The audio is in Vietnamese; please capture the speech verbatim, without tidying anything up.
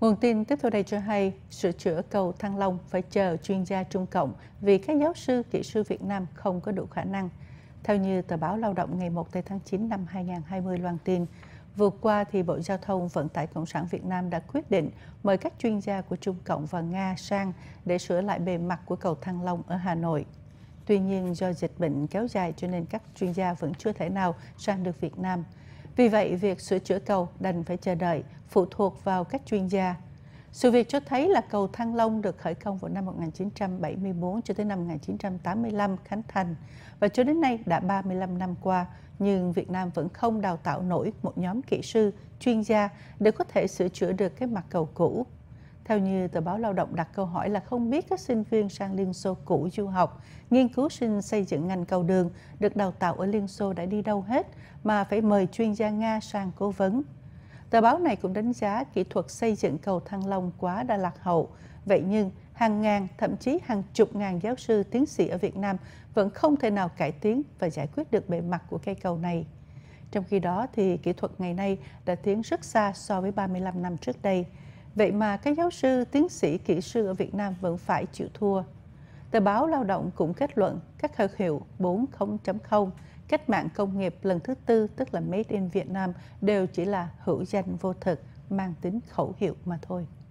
Nguồn tin tiếp theo đây cho hay, sửa chữa cầu Thăng Long phải chờ chuyên gia Trung Cộng vì các giáo sư, kỹ sư Việt Nam không có đủ khả năng. Theo như tờ báo Lao động ngày một tháng chín năm hai nghìn không trăm hai mươi loan tin, vừa qua thì Bộ Giao thông Vận tải Cộng sản Việt Nam đã quyết định mời các chuyên gia của Trung Cộng và Nga sang để sửa lại bề mặt của cầu Thăng Long ở Hà Nội. Tuy nhiên, do dịch bệnh kéo dài cho nên các chuyên gia vẫn chưa thể nào sang được Việt Nam. Vì vậy, việc sửa chữa cầu đành phải chờ đợi, phụ thuộc vào các chuyên gia. Sự việc cho thấy là cầu Thăng Long được khởi công vào năm một nghìn chín trăm bảy mươi tư cho tới năm một nghìn chín trăm tám mươi lăm khánh thành, và cho đến nay đã ba mươi lăm năm qua, nhưng Việt Nam vẫn không đào tạo nổi một nhóm kỹ sư, chuyên gia để có thể sửa chữa được cái mặt cầu cũ. Theo như tờ báo Lao động đặt câu hỏi là không biết các sinh viên sang Liên Xô cũ du học, nghiên cứu sinh xây dựng ngành cầu đường được đào tạo ở Liên Xô đã đi đâu hết mà phải mời chuyên gia Nga sang cố vấn. Tờ báo này cũng đánh giá kỹ thuật xây dựng cầu Thăng Long quá đã lạc hậu. Vậy nhưng hàng ngàn, thậm chí hàng chục ngàn giáo sư, tiến sĩ ở Việt Nam vẫn không thể nào cải tiến và giải quyết được bề mặt của cây cầu này. Trong khi đó thì kỹ thuật ngày nay đã tiến rất xa so với ba mươi lăm năm trước đây. Vậy mà các giáo sư, tiến sĩ, kỹ sư ở Việt Nam vẫn phải chịu thua. Tờ báo Lao động cũng kết luận các khẩu hiệu bốn chấm không, cách mạng công nghiệp lần thứ tư tức là Made in Vietnam đều chỉ là hữu danh vô thực, mang tính khẩu hiệu mà thôi.